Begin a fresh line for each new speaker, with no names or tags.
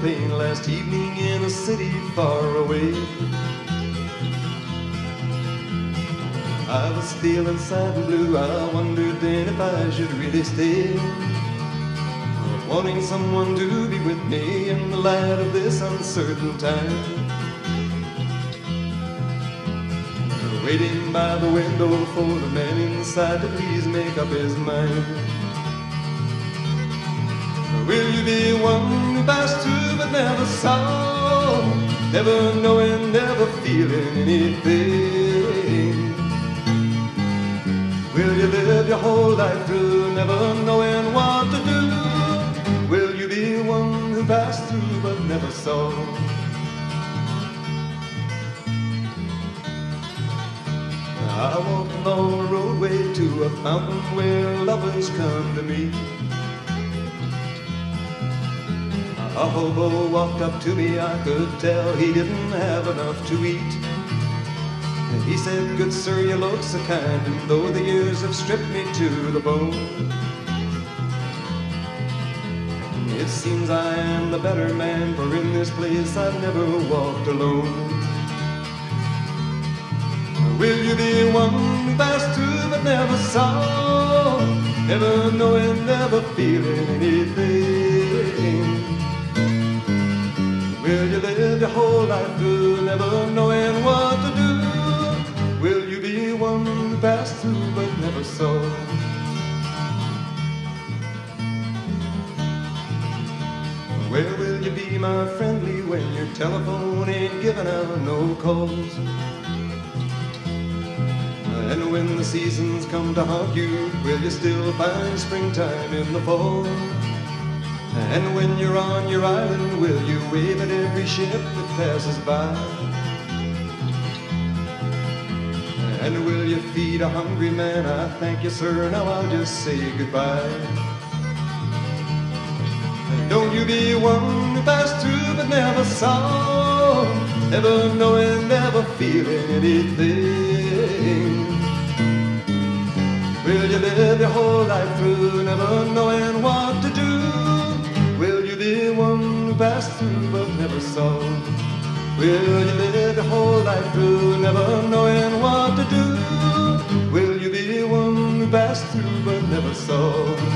Windowpane last evening in a city far away. I was feeling sad and blue, I wondered then if I should really stay, wanting someone to be with me in the light of this uncertain time. Waiting by the window for the man inside to please make up his mind. Will you be one who passed through but never saw, never knowing, never feeling anything? Will you live your whole life through never knowing what to do? Will you be one who passed through but never saw? I walked along the roadway to a fountain where lovers come to meet. A hobo walked up to me, I could tell he didn't have enough to eat. And he said, "Good sir, you look so kind, and though the years have stripped me to the bone, it seems I am the better man, for in this place I've never walked alone." Will you be one who passed through but never saw, never knowing, never feeling anything? Will you live your whole life through never knowing what to do? Will you be one who passed through but never saw? Where will you be, my friendly, when your telephone ain't giving out no calls? And when the seasons come to haunt you, will you still find springtime in the fall? And when you're on your island, will you wave at every ship that passes by? And will you feed a hungry man? I thank you, sir, now I'll just say goodbye. And don't you be one who passed through but never saw, never knowing, never feeling anything. Will you live your whole life through never knowing what to do? Will you be one who passed through but never saw? Will you live your whole life through never knowing what to do? Will you be one who passed through but never saw?